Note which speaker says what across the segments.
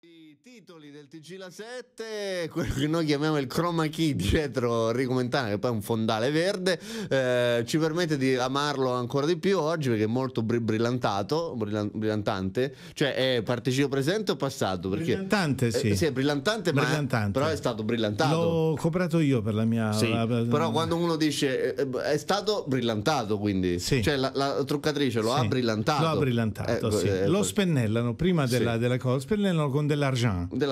Speaker 1: Titoli del TG La 7, quello che noi chiamiamo il chroma key dietro Enrico Mentana, che poi è un fondale verde, ci permette di amarlo ancora di più oggi perché è molto brillantante, cioè è participio presente o passato? Perché,
Speaker 2: brillantante, sì.
Speaker 1: Sì, è brillantante,
Speaker 2: brillantante.
Speaker 1: però è stato brillantato.
Speaker 2: L'ho comprato io per la mia...
Speaker 1: Sì, però quando uno dice è stato brillantato, quindi
Speaker 2: sì.
Speaker 1: Cioè la truccatrice lo ha brillantato.
Speaker 2: Lo ha brillantato, sì. Lo spennellano prima della cosa, spennellano con dell'argent.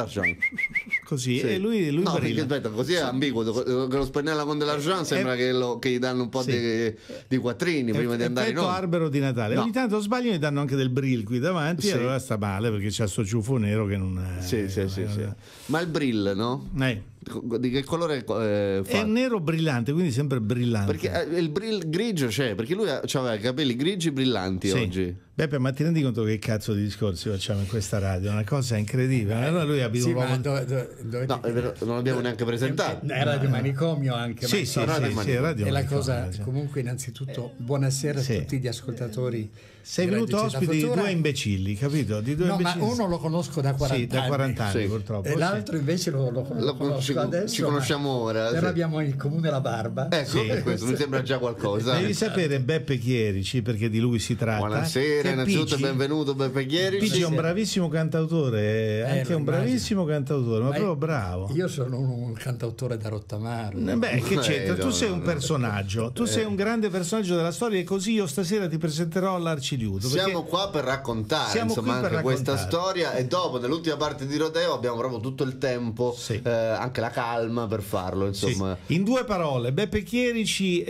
Speaker 2: Così, e lui
Speaker 1: no,
Speaker 2: brilla.
Speaker 1: perché aspetta, così è ambiguo, che lo spennella con dell'argent sembra che gli danno un po' di quattrini prima di andare in onda.
Speaker 2: Albero di Natale.
Speaker 1: No.
Speaker 2: Ogni tanto sbagliano e danno anche del brill qui davanti, e allora sta male perché c'ha sto ciuffo nero che non è...
Speaker 1: Sì. Ma il brill, no? Di che colore
Speaker 2: è nero brillante, quindi sempre brillante.
Speaker 1: Perché il brill grigio c'è, perché lui aveva i capelli grigi brillanti oggi.
Speaker 2: Beppe, ma ti rendi conto che cazzo di discorsi facciamo in questa radio? È una cosa incredibile. Allora lui abita un uomo...
Speaker 1: no, è vero, non l'abbiamo neanche presentato.
Speaker 3: È Radio Manicomio anche.
Speaker 2: Sì, Radio
Speaker 3: e la cosa, comunque, innanzitutto, buonasera a tutti gli ascoltatori.
Speaker 2: Sei venuto ospite di due imbecilli, capito? Di due imbecilli.
Speaker 3: Ma uno lo conosco da 40 anni.
Speaker 2: Da 40 anni, purtroppo.
Speaker 3: E l'altro invece lo conosco adesso.
Speaker 1: Ci conosciamo ora.
Speaker 3: Però abbiamo in comune la barba.
Speaker 1: Ecco, questo mi sembra già qualcosa.
Speaker 2: Devi sapere Beppe Chierici, perché di lui si tratta.
Speaker 1: Buonasera, innanzitutto benvenuto Beppe Chierici.
Speaker 2: Pigi è un bravissimo cantautore, anche un bravissimo cantautore, ma proprio bravo.
Speaker 3: Io sono un cantautore da rottamaro.
Speaker 2: Beh, che c'entra? Tu sei un personaggio, tu sei un grande personaggio della storia, e così io stasera ti presenterò all'Arciliuto.
Speaker 1: Siamo qua per raccontare anche questa storia, e dopo nell'ultima parte di Rodeo abbiamo proprio tutto il tempo, anche la calma per farlo, insomma.
Speaker 2: In due parole, Beppe Chierici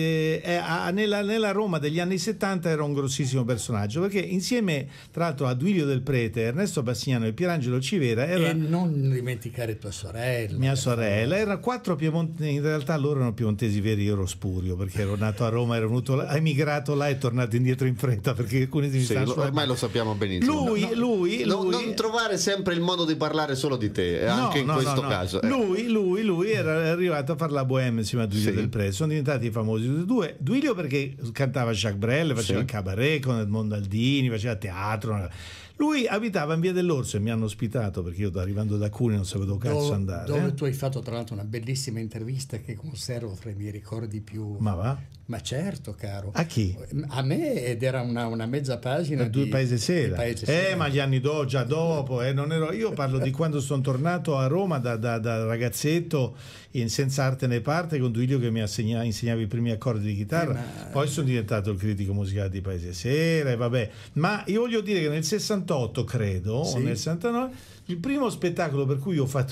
Speaker 2: nella Roma degli anni 70 era un grossissimo personaggio, perché insieme tra l'altro a Duilio Del Prete, Ernesto Bassignano e Pierangelo Civera
Speaker 3: e non dimenticare tua sorella,
Speaker 2: mia sorella, erano quattro piemontesi. In realtà loro erano piemontesi veri, io ero spurio perché ero nato a Roma, ero emigrato là e tornato indietro in fretta perché alcuni
Speaker 1: ormai lo sappiamo benissimo.
Speaker 2: Lui
Speaker 1: non trovare sempre il modo di parlare solo di te, anche in questo caso.
Speaker 2: Lui era arrivato a fare la bohème insieme a Duilio Del Prete, sono diventati famosi tutti e due. Duilio perché cantava Jacques Brel, faceva il cabaret con Edmondo Aldini, faceva teatro. Lui abitava in Via dell'Orso e mi hanno ospitato perché io arrivando da Cuneo non sapevo cazzo andare.
Speaker 3: Dove tu hai fatto tra l'altro una bellissima intervista che conservo fra i miei ricordi più...
Speaker 2: Ma va?
Speaker 3: Ma certo, caro.
Speaker 2: A chi?
Speaker 3: A me, ed era una mezza pagina
Speaker 2: di Paese Sera. Ma gli anni già dopo, non ero... Io parlo di quando sono tornato a Roma da ragazzetto in Senza Arte né Parte con Duilio che mi insegnava i primi accordi di chitarra. Poi sono diventato il critico musicale di Paese Sera e vabbè. Ma io voglio dire che nel 68 credo, o nel 69, il primo spettacolo per cui ho fatto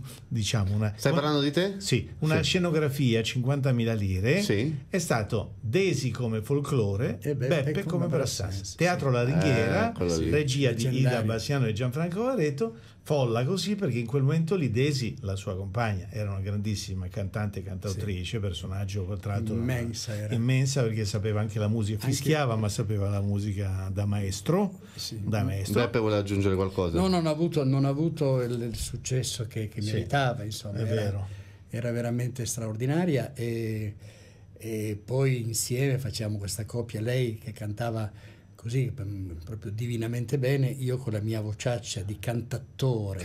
Speaker 1: Stai parlando di te?
Speaker 2: Sì, una scenografia 50.000 lire è stato Desi come folklore e Beppe come Brassens. Teatro La Ringhiera, regia di Ida Bassiano e Gianfranco Varetto. Folla così perché in quel momento lì Desi, la sua compagna, era una grandissima cantante e cantautrice, personaggio tra l'altro immensa perché sapeva anche la musica, fischiava ma sapeva la musica da maestro.
Speaker 1: Beppe vuole aggiungere qualcosa?
Speaker 3: No, non ha avuto il successo che meritava, insomma.
Speaker 2: È vero.
Speaker 3: Era veramente straordinaria e poi insieme facciamo questa coppia, lei che cantava così proprio divinamente bene, io con la mia vociaccia di cantattore,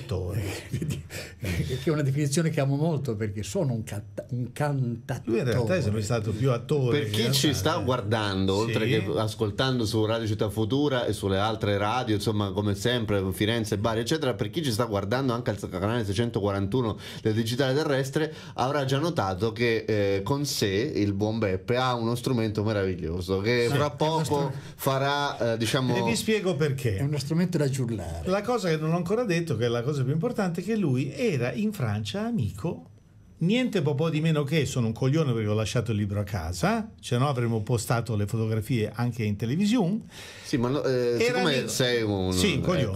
Speaker 3: che è una definizione che amo molto perché sono un cantattore.
Speaker 2: Lui in realtà è sempre stato più attore.
Speaker 1: Per chi ci sta guardando, oltre che ascoltando su Radio Città Futura e sulle altre radio, insomma, come sempre, Firenze, Bari, eccetera, per chi ci sta guardando anche al canale 641 del Digitale Terrestre, avrà già notato che con sé il buon Beppe ha uno strumento meraviglioso che fra poco farà, diciamo...
Speaker 2: E vi spiego perché.
Speaker 3: È uno strumento da giullare.
Speaker 2: La cosa che non ho ancora detto, che è la cosa più importante, è che lui era in Francia amico, niente po' di meno che, sono un coglione perché ho lasciato il libro a casa, se no avremmo postato le fotografie anche in televisione.
Speaker 1: Sì, ma siccome sei un
Speaker 2: coglione,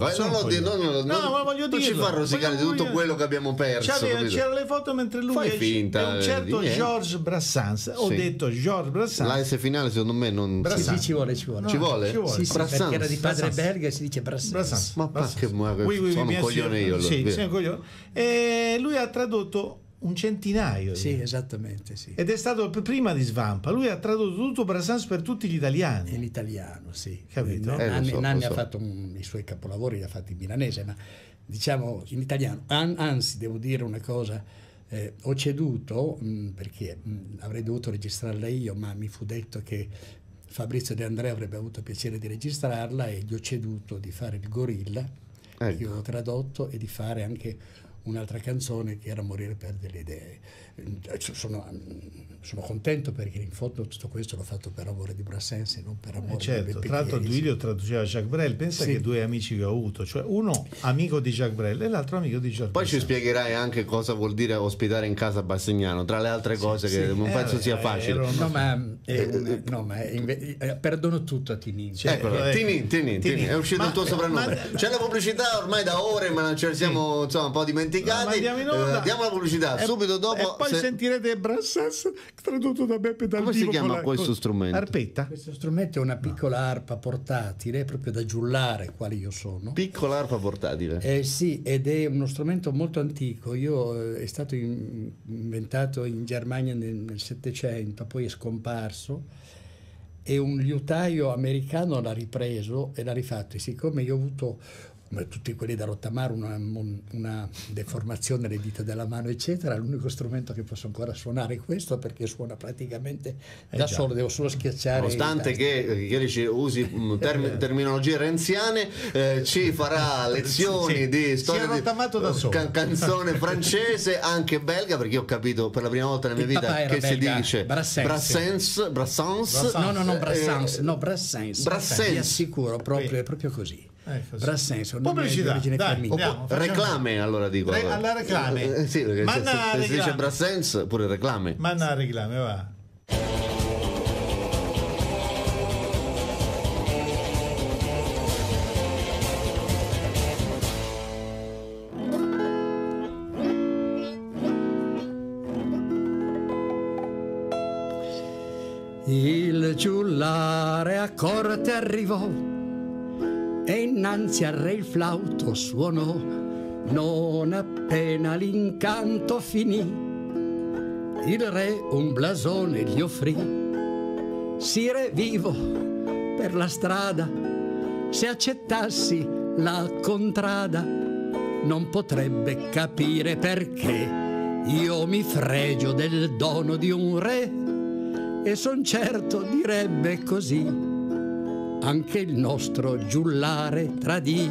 Speaker 1: ma voglio dire, non ci fa rosicare di tutto quello che abbiamo perso.
Speaker 2: C'erano le foto mentre lui
Speaker 1: finta,
Speaker 2: è un certo Georges Brassens. Ho detto Georges Brassens.
Speaker 1: La S finale secondo me non
Speaker 3: ci vuole.
Speaker 1: Ci vuole?
Speaker 3: Sì, perché era di padre belga e si dice Brassens.
Speaker 1: Ma che sono un coglione io.
Speaker 2: Sì, sei un coglione. E lui ha tradotto un centinaio.
Speaker 3: Esattamente,
Speaker 2: Ed è stato prima di Svampa. Lui ha tradotto tutto Brassens per tutti gli italiani.
Speaker 3: In italiano, sì.
Speaker 2: Capito?
Speaker 3: Nanni ha fatto i suoi capolavori, li ha fatti in milanese, ma diciamo in italiano. Anzi, devo dire una cosa, ho ceduto perché avrei dovuto registrarla io, ma mi fu detto che Fabrizio De André avrebbe avuto piacere di registrarla e gli ho ceduto di fare il Gorilla, che io ho tradotto, e di fare anche un'altra canzone che era Morire per delle idee. Sono contento perché in fondo tutto questo l'ho fatto per amore di Brassens e non per amore di
Speaker 2: certo. Tra l'altro Duilio traduceva Jacques Brel. Pensa che due amici che ho avuto, cioè uno amico di Jacques Brel e l'altro amico di Georges
Speaker 1: Poi
Speaker 2: Brassens.
Speaker 1: ci spiegherai anche cosa vuol dire ospitare in casa Bassignano, tra le altre cose che non penso sia facile.
Speaker 3: Perdono tutto a Tinin.
Speaker 1: Tinin, è uscito il tuo soprannome. C'è la pubblicità ormai da ore, ma ce ne siamo un po' dimenticati. Diamo la pubblicità subito dopo.
Speaker 2: E poi sentirete Brassens tradotto da Beppe Dal Vivo.
Speaker 1: Come si chiama questo strumento?
Speaker 2: Arpetta.
Speaker 3: Questo strumento è una piccola arpa portatile, proprio da giullare, quale io sono.
Speaker 1: Piccola arpa portatile?
Speaker 3: Sì, ed è uno strumento molto antico. È stato inventato in Germania nel Settecento, poi è scomparso, e un liutaio americano l'ha ripreso e l'ha rifatto. E siccome io ho avuto, come tutti quelli da rottamare, una deformazione alle dita della mano eccetera, l'unico strumento che posso ancora suonare è questo, perché suona praticamente da solo, devo solo schiacciare.
Speaker 1: Nonostante che usi terminologie renziane, ci farà lezioni di storia di canzone francese, anche belga, perché io ho capito per la prima volta nella mia vita che si dice Brassens.
Speaker 3: Vi assicuro, è proprio così. Brassens,
Speaker 2: pubblicità,
Speaker 1: reclame, allora dico
Speaker 2: alla reclame.
Speaker 1: Sì, perché se dice Brassens pure reclame.
Speaker 2: Manna reclame, va.
Speaker 3: Il giullare a corte arrivò e innanzi al re il flauto suonò. Non appena l'incanto finì, il re un blasone gli offrì. Sire vivo per la strada, se accettassi la contrada, non potrebbe capire perché io mi fregio del dono di un re, e son certo direbbe così anche il nostro giullare tradì.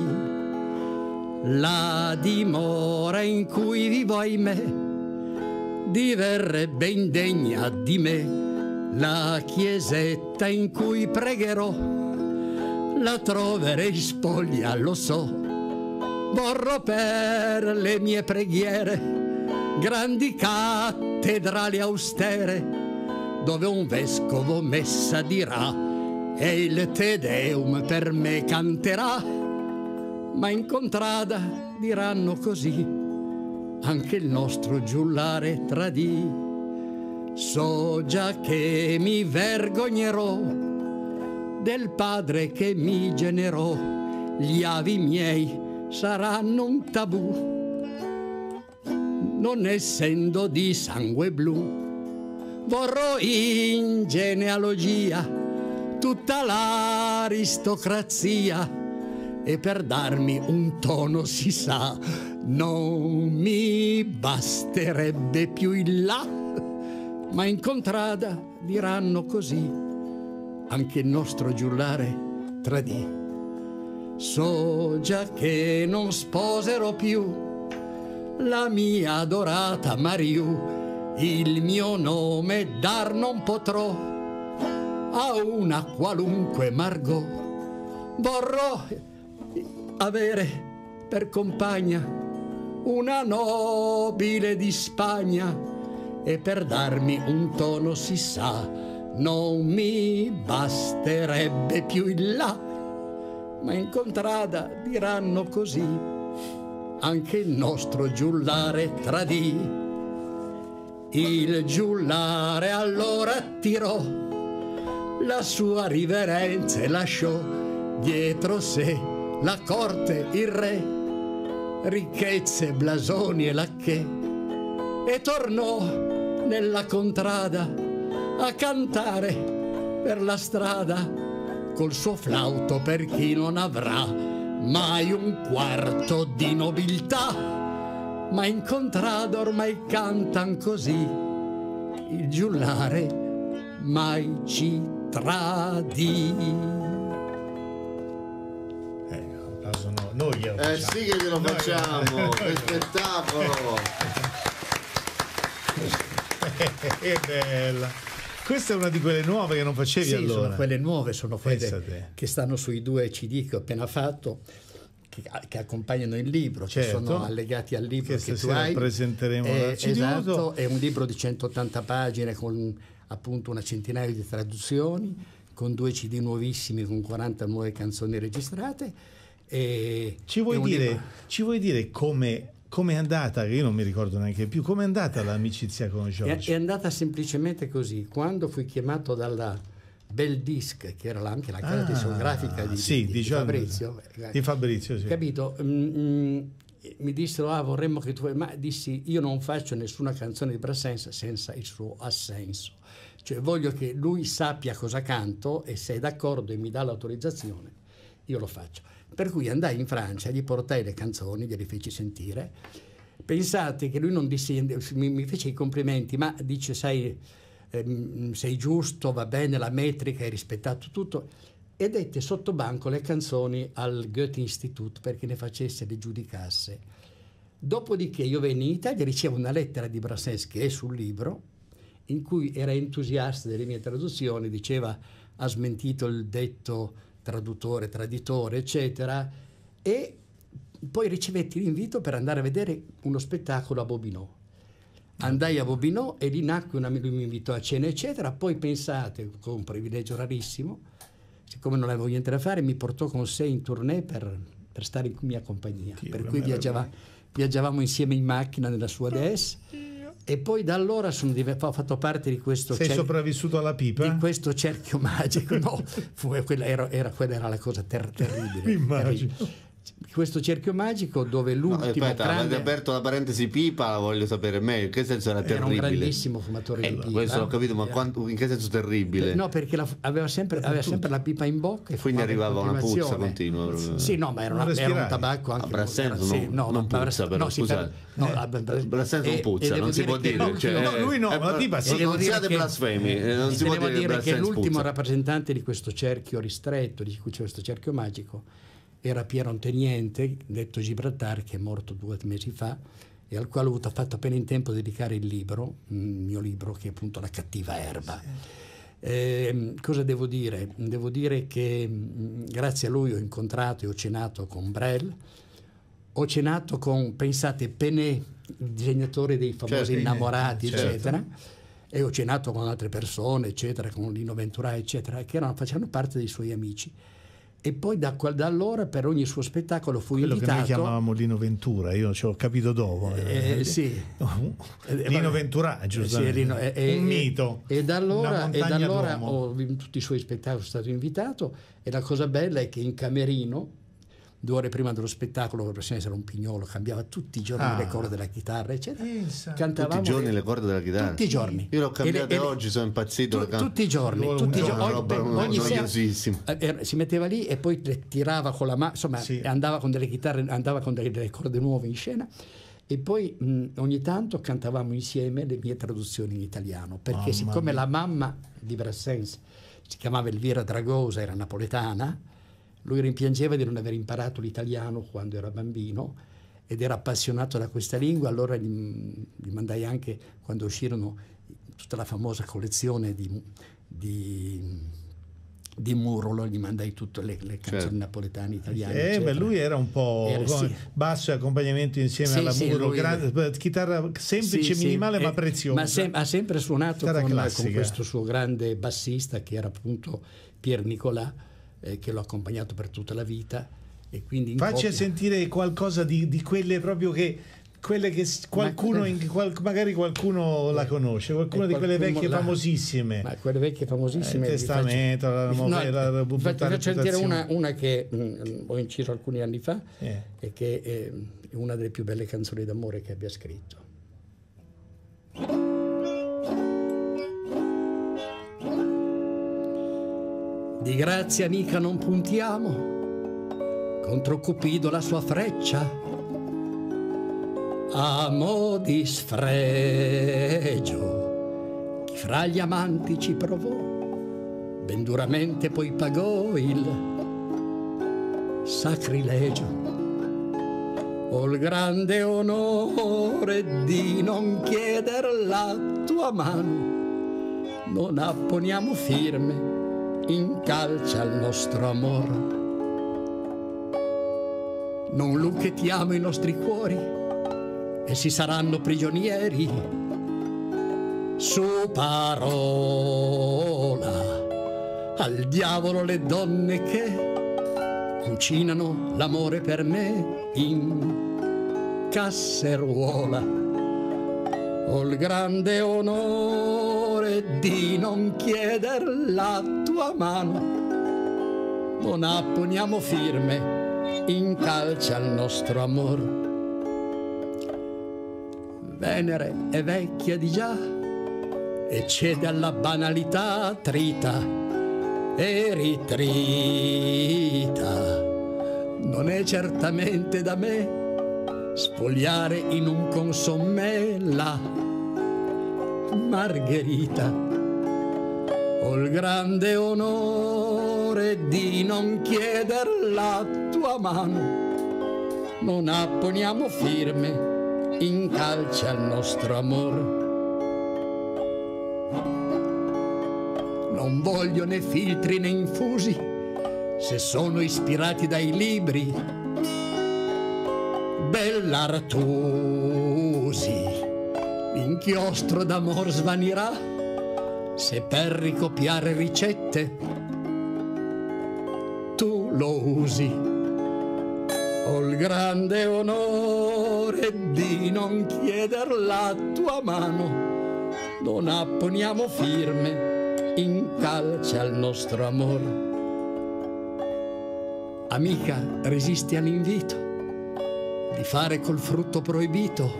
Speaker 3: La dimora in cui vivo, ahimè, diverrebbe indegna di me. La chiesetta in cui pregherò la troverei spoglia, lo so. Vorrò per le mie preghiere grandi cattedrali austere, dove un vescovo messa dirà e il Te Deum per me canterà. Ma in contrada diranno così anche il nostro giullare tradì. So già che mi vergognerò del padre che mi generò, gli avi miei saranno un tabù, non essendo di sangue blu. Vorrò in genealogia tutta l'aristocrazia, e per darmi un tono, si sa, non mi basterebbe più il là. Ma in contrada diranno così anche il nostro giullare tradì. So già che non sposerò più la mia adorata Mariù, il mio nome dar non potrò a una qualunque Margot. Vorrò avere per compagna una nobile di Spagna, e per darmi un tono, si sa, non mi basterebbe più il là. Ma in contrada diranno così anche il nostro giullare tradì. Il giullare allora tirò la sua riverenza e lasciò dietro sé la corte, il re, ricchezze, blasoni e lacchè, e tornò nella contrada a cantare per la strada col suo flauto per chi non avrà mai un quarto di nobiltà, ma incontrato ormai cantan così, il giullare mai ci tradì.
Speaker 2: Noi
Speaker 1: sì che glielo facciamo, che spettacolo!
Speaker 2: È bella. Questa è una di quelle nuove che non facevi,
Speaker 3: sì,
Speaker 2: allora.
Speaker 3: Sono quelle nuove, sono quelle che stanno sui 2 CD che ho appena fatto, che accompagnano il libro,
Speaker 2: certo,
Speaker 3: che sono allegati al libro che tu hai.
Speaker 2: Presenteremo l'arcidiuto.
Speaker 3: Esatto, è un libro di 180 pagine con appunto una centinaia di traduzioni, con 2 CD nuovissimi con 40 nuove canzoni registrate.
Speaker 2: Ci vuoi dire come è andata, che io non mi ricordo neanche più, come è andata l'amicizia con George?
Speaker 3: È andata semplicemente così. Quando fui chiamato dalla Bell Disc, che era anche la casa discografica di Fabrizio,
Speaker 2: di Fabrizio, sì.
Speaker 3: Capito? Mi dissero vorremmo che tu, ma dissi io non faccio nessuna canzone di Brassens senza il suo assenso, cioè voglio che lui sappia cosa canto e se è d'accordo e mi dà l'autorizzazione io lo faccio. Per cui andai in Francia, gli portai le canzoni, gliele feci sentire. Pensate che lui non disse, mi fece i complimenti, ma dice sei giusto, va bene la metrica, hai rispettato tutto, e dette sotto banco le canzoni al Goethe-Institut perché ne facesse, le giudicasse. Dopodiché io venni in Italia, ricevo una lettera di Brassens che è sul libro, in cui era entusiasta delle mie traduzioni, diceva ha smentito il detto traduttore, traditore, eccetera, e poi ricevetti l'invito per andare a vedere uno spettacolo a Bobino. Andai a Bobino e lì nacque lui mi invitò a cena, eccetera. Poi pensate, con un privilegio rarissimo, siccome non avevo niente da fare, mi portò con sé in tournée per stare in mia compagnia. Per cui viaggiavamo insieme in macchina nella sua DS. E poi da allora ho fatto parte di questo
Speaker 2: sopravvissuto alla pipa?
Speaker 3: Di questo cerchio magico. No, quella era la cosa terribile.
Speaker 2: Immagino.
Speaker 3: Questo cerchio magico dove l'ultimo
Speaker 1: avete aperto la parentesi pipa, la voglio sapere meglio. In che senso era terribile?
Speaker 3: Era un grandissimo fumatore di pipa.
Speaker 1: Questo l'ho capito, ma in che senso terribile?
Speaker 3: No, perché aveva sempre la pipa in bocca. E
Speaker 1: quindi arrivava una puzza continua. Proprio.
Speaker 3: Sì, no, ma era un tabacco anche.
Speaker 1: Brassens non puzza, però scusate. Brassens non puzza, non si può dire.
Speaker 2: No, lui no, la pipa sì.
Speaker 1: Non siate blasfemi, non si può dire
Speaker 3: che l'ultimo rappresentante di questo cerchio ristretto, di cui c'è questo cerchio magico, era Piero Antoniente, detto Gibraltar, che è morto 2 mesi fa e al quale ho fatto appena in tempo dedicare il libro, il mio libro, che è appunto La cattiva erba. Cosa devo dire? Devo dire che grazie a lui ho incontrato e ho cenato con Brel, ho cenato con, pensate, Penet, il disegnatore dei famosi Innamorati, eccetera, e ho cenato con altre persone, eccetera, con Lino Ventura, eccetera, che facevano parte dei suoi amici. E poi da allora per ogni suo spettacolo fui invitato.
Speaker 2: Quello che noi chiamavamo Lino Ventura, io ci ho capito dopo.
Speaker 3: Sì.
Speaker 2: Lino Ventura, giustamente, un mito.
Speaker 3: E da allora in tutti i suoi spettacoli sono stato invitato, e la cosa bella è che in camerino, 2 ore prima dello spettacolo, per era un pignolo, cambiava tutti i giorni le corde della chitarra, eccetera.
Speaker 1: Tutti i giorni le corde della chitarra?
Speaker 3: Tutti i giorni.
Speaker 1: Io l'ho cambiate oggi, sono impazzito.
Speaker 3: Tutti i giorni. Ogni sera si metteva lì e poi le tirava con la mano, insomma, andava con delle chitarre, andava con delle corde nuove in scena. E poi ogni tanto cantavamo insieme le mie traduzioni in italiano, perché siccome la mamma di Brassens si chiamava Elvira Dragosa, era napoletana, lui rimpiangeva di non aver imparato l'italiano quando era bambino ed era appassionato da questa lingua. Allora gli mandai anche, quando uscirono tutta la famosa collezione di Murolo, gli mandai tutte le canzoni napoletane italiane.
Speaker 2: Lui era un po' basso e accompagnamento insieme alla Murolo, chitarra semplice, minimale ma preziosa.
Speaker 3: Ma ha sempre suonato con questo suo grande bassista che era appunto Pier Nicolà, che l'ho accompagnato per tutta la vita. E quindi
Speaker 2: faccia sentire qualcosa di quelle proprio quelle che qualcuno magari qualcuno la conosce, qualcuno di quelle vecchie famosissime.
Speaker 3: Ma quelle vecchie famosissime,
Speaker 2: il Testamento,
Speaker 3: faccio sentire una che ho inciso alcuni anni fa e che è una delle più belle canzoni d'amore che abbia scritto. Di grazia mica non puntiamo, contro Cupido la sua freccia, a mo' di sfregio, chi fra gli amanti ci provò, ben duramente poi pagò il sacrilegio. Ho il grande onore di non chieder la tua mano, non apponiamo firme, incalcia il nostro amor. Non luchettiamo i nostri cuori, essi saranno prigionieri. Su parola, al diavolo le donne che cucinano l'amore per me in casseruola. Ho il grande onore di non chieder la tua mano, non apponiamo firme, incalcia il nostro amor. Venere è vecchia di già e cede alla banalità trita e ritrita. Non è certamente da me spogliare in un consommé la margherita. Ho il grande onore di non chieder la tua mano, non apponiamo firme, incalcia il nostro amor. Non voglio né filtri né infusi, se sono ispirati dai libri Bellartusi. L'inchiostro d'amor svanirà se per ricopiare ricette tu lo usi. Ho il grande onore di non chieder la tua mano, non apponiamo firme, incalcia il nostro amor. Amica, resisti all'invito di fare col frutto proibito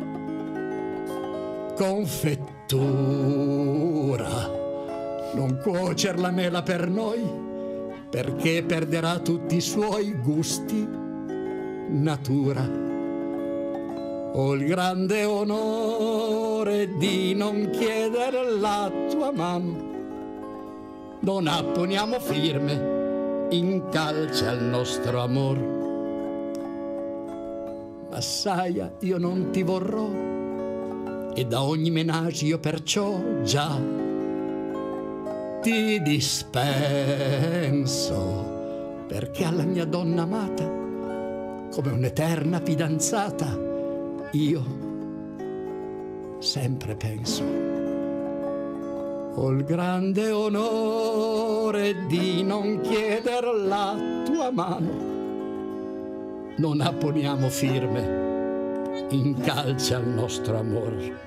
Speaker 3: confettura. Non cuocer la mela per noi, perché perderà tutti i suoi gusti natura. Ho il grande onore di non chiedere la tua mano, non apponiamo firme, incalcia il nostro amor. Massaia, io non ti vorrò, e da ogni menage io perciò già ti dispenso, perché alla mia donna amata, come un'eterna fidanzata, io sempre penso. Ho il grande onore di non chieder la tua mano, non apponiamo firme, incalcia il nostro amor.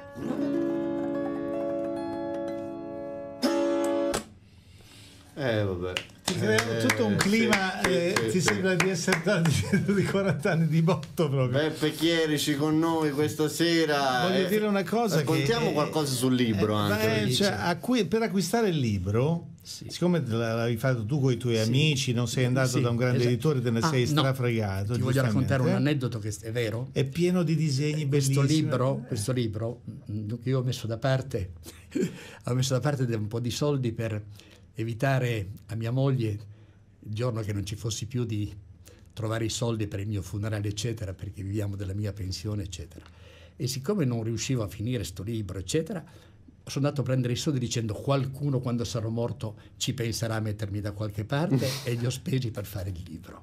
Speaker 1: Vabbè.
Speaker 2: Ti crea tutto un clima, ti sembra di essere di 40 anni di botto proprio.
Speaker 1: Beppe Chierici con noi questa sera.
Speaker 2: Voglio dire una cosa,
Speaker 1: raccontiamo qualcosa sul libro anche.
Speaker 2: Per acquistare il libro, siccome l'avevi fatto tu con i tuoi amici, non sei andato da un grande editore, te ne sei strafregato.
Speaker 3: Ti voglio raccontare un aneddoto che è vero.
Speaker 2: È pieno di disegni bellissimi.
Speaker 3: Questo libro che io ho messo da parte un po' di soldi per evitare a mia moglie, il giorno che non ci fossi più, di trovare i soldi per il mio funerale, eccetera, perché viviamo della mia pensione, eccetera. E siccome non riuscivo a finire sto libro, eccetera, sono andato a prendere i soldi dicendo: qualcuno quando sarò morto ci penserà a mettermi da qualche parte, e li ho spesi per fare il libro.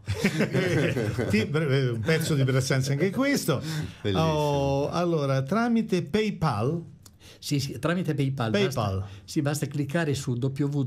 Speaker 2: Un pezzo di presenza anche questo. Allora, tramite PayPal.
Speaker 3: Sì, tramite PayPal. Basta cliccare su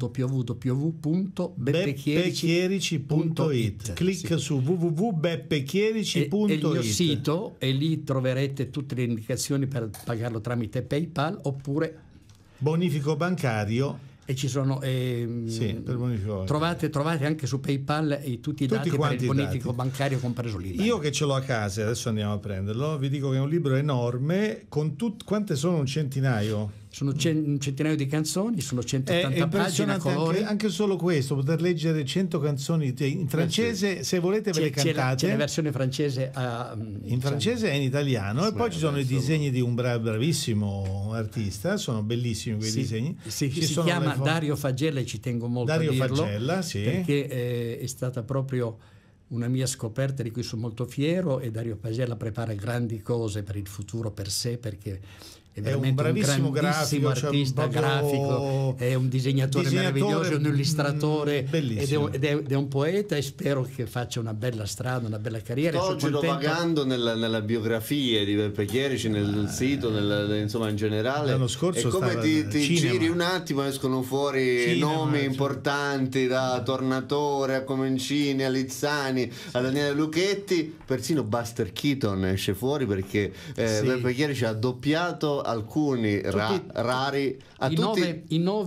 Speaker 3: www.beppechierici.it.
Speaker 2: Clicca su www.beppechierici.it.
Speaker 3: È il mio sito, e lì troverete tutte le indicazioni per pagarlo tramite PayPal oppure
Speaker 2: bonifico bancario.
Speaker 3: E ci sono
Speaker 2: per bonifico
Speaker 3: trovate anche su PayPal tutti i dati per il bonifico bancario, compreso l'IBAN.
Speaker 2: Io che ce l'ho a casa, adesso andiamo a prenderlo, vi dico che è un libro enorme con quante sono? Un centinaio?
Speaker 3: Sono un centinaio di canzoni, sono 180 pagine a colori.
Speaker 2: Anche solo questo, poter leggere 100 canzoni in francese, se volete ve le cantate.
Speaker 3: C'è la versione francese
Speaker 2: in francese e in italiano, e poi ci sono i disegni di un bravissimo artista, sono bellissimi quei disegni.
Speaker 3: Si chiama Dario Faggella, e ci tengo molto a dirlo,
Speaker 2: Faggella,
Speaker 3: perché è stata proprio una mia scoperta di cui sono molto fiero, e Dario Faggella prepara grandi cose per il futuro per sé, perché è veramente un grandissimo artista grafico, è un disegnatore meraviglioso, è un illustratore ed è un poeta, e spero che faccia una bella strada, una bella carriera.
Speaker 1: Sto girovagando nella biografia di Beppe Chierici, nel sito, insomma in generale.
Speaker 2: L'anno scorso
Speaker 1: e come ti giri un attimo escono fuori nomi importanti, da Tornatore a Comencini a Lizzani a Daniele Lucchetti, persino Buster Keaton esce fuori, perché Beppe Chierici ha doppiato alcuni rari
Speaker 3: i 9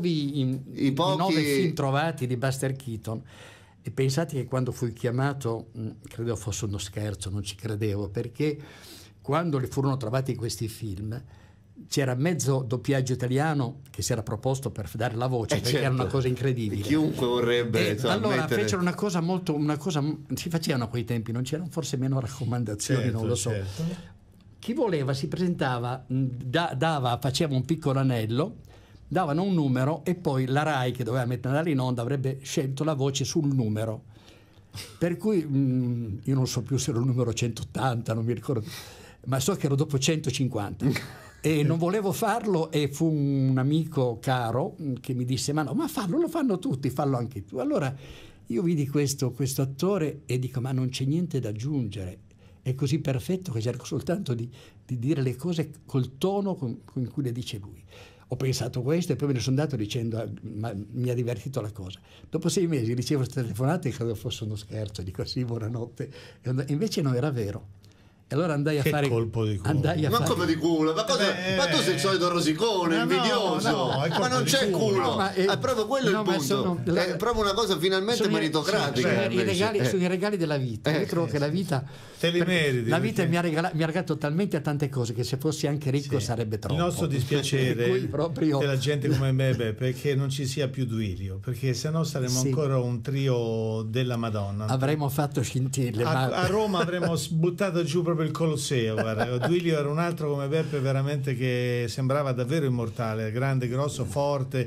Speaker 3: film trovati di Buster Keaton. E pensate che quando fui chiamato, credevo fosse uno scherzo, non ci credevo, perché quando li furono trovati questi film c'era mezzo doppiaggio italiano che si era proposto per dare la voce, perché era una cosa incredibile.
Speaker 1: Chiunque vorrebbe
Speaker 3: allora fecero una cosa si facevano a quei tempi, non c'erano forse meno raccomandazioni, non lo so. Chi voleva si presentava, faceva un piccolo anello, davano un numero, e poi la Rai, che doveva andare in onda, avrebbe scelto la voce sul numero. Per cui io non so più se era il numero 180, non mi ricordo, ma so che ero dopo 150. E non volevo farlo, e fu un amico caro che mi disse: ma fallo, lo fanno tutti, fallo anche tu. Allora io vidi questo attore e dico: ma non c'è niente da aggiungere. È così perfetto che cerco soltanto di dire le cose col tono con cui le dice lui. Ho pensato questo, e poi me ne sono andato dicendo: ma mi ha divertito la cosa. Dopo 6 mesi ricevo queste telefonate e credo fosse uno scherzo, dico sì, buonanotte. E invece non era vero. E allora andai a fare
Speaker 2: colpo di culo.
Speaker 1: Come di culo? Ma tu sei il solito rosicone, invidioso. Ma non c'è culo. È proprio quello il punto. È proprio una cosa finalmente meritocratica.
Speaker 3: Sono i regali della vita. Io trovo che la vita la vita mi ha regalato talmente tante cose che se fossi anche ricco sarebbe troppo.
Speaker 2: Il nostro dispiacere della gente come me, perché non ci sia più Duilio, perché sennò saremmo ancora un trio della Madonna.
Speaker 3: Avremmo fatto scintille.
Speaker 2: A Roma avremmo buttato giù proprio il Colosseo. Guarda. Duilio era un altro come Beppe, veramente, che sembrava davvero immortale, grande, grosso, forte,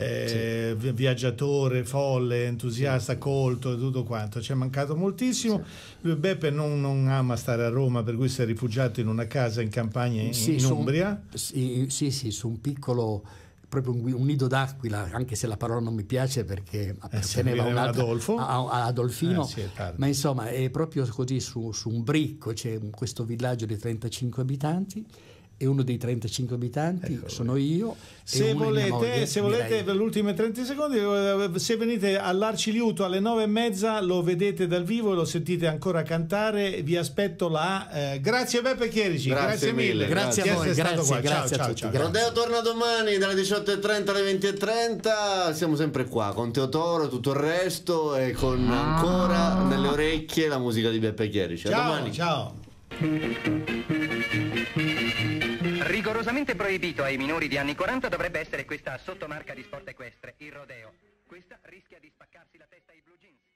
Speaker 2: viaggiatore, folle, entusiasta, colto e tutto quanto. Ci è mancato moltissimo. Beppe non ama stare a Roma, per cui si è rifugiato in una casa in campagna in Umbria.
Speaker 3: Sì, su un piccolo, proprio un nido d'aquila, anche se la parola non mi piace perché apparteneva a Adolfino, ma insomma è proprio così, su un bricco c'è questo villaggio di 35 abitanti, e uno dei 35 abitanti sono io.
Speaker 2: Se volete per le ultime 30 secondi, se venite all'Arciliuto alle 9:30 lo vedete dal vivo e lo sentite ancora cantare. Vi aspetto là. Grazie Beppe Chierici, grazie mille.
Speaker 3: Grazie a voi, grazie a tutti.
Speaker 1: Rodeo torna domani dalle 18:30 alle 20:30. Siamo sempre qua con Teotoro, tutto il resto, e con ancora nelle orecchie la musica di Beppe Chierici. A domani.
Speaker 2: Ciao.
Speaker 4: Rigorosamente proibito ai minori di anni 40 dovrebbe essere questa sottomarca di sport equestre, il rodeo. Questa rischia di spaccarsi la testa ai blue jeans.